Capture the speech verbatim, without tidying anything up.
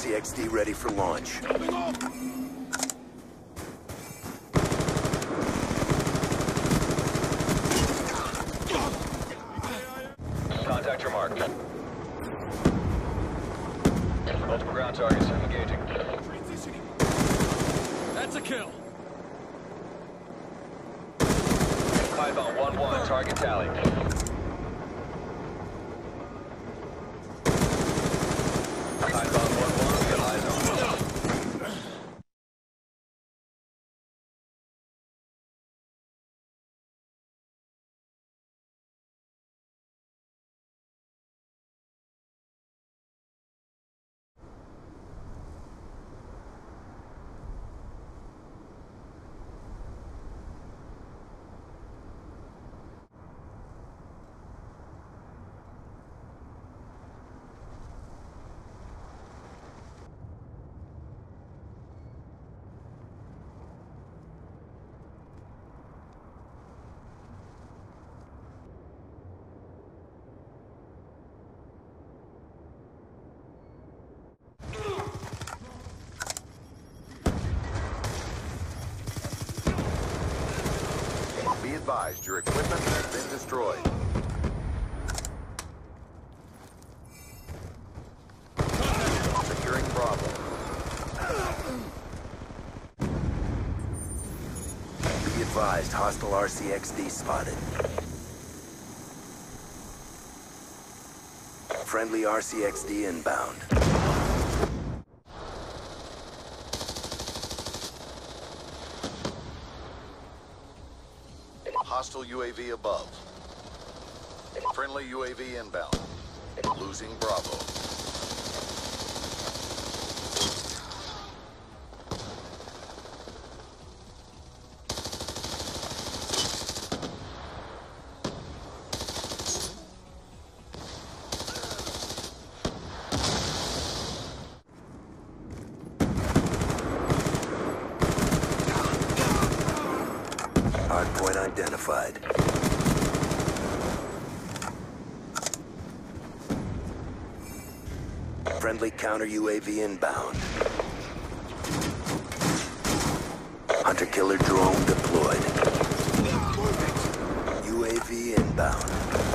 C X D ready for launch. Contact your mark. Multiple ground targets engaging. That's a kill. Python one one, target tally. Python one one, we got eyes on. Be advised, your equipment has been destroyed. Securing Bravo. Be advised, hostile R C X D spotted. Friendly R C X D inbound. Hostile U A V above. Friendly U A V inbound. Losing Bravo. Hardpoint identified. Friendly counter U A V inbound. Hunter-killer drone deployed. U A V inbound.